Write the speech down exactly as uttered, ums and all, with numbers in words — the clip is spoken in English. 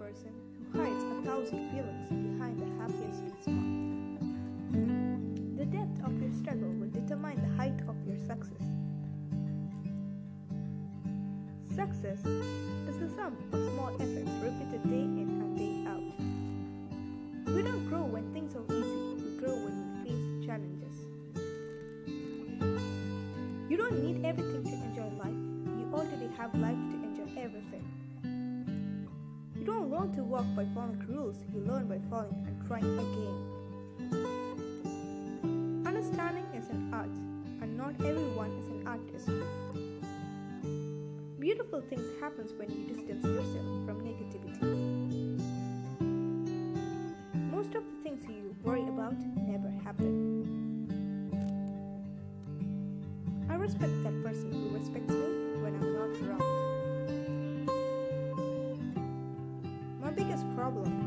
person who hides a thousand feelings behind the happiest smile. The depth of your struggle will determine the height of your success. Success is the sum of small efforts repeated day in and day out. We don't grow when things are easy, we grow when we face challenges. You don't need everything to enjoy life, you already have life to enjoy everything. You don't learn to walk by following rules, you learn by falling and trying again. Understanding is an art, and not everyone is an artist. Beautiful things happen when you distance yourself from negativity. Most of the things you worry about never happen. I respect that person who respects me when I'm not around. My biggest problem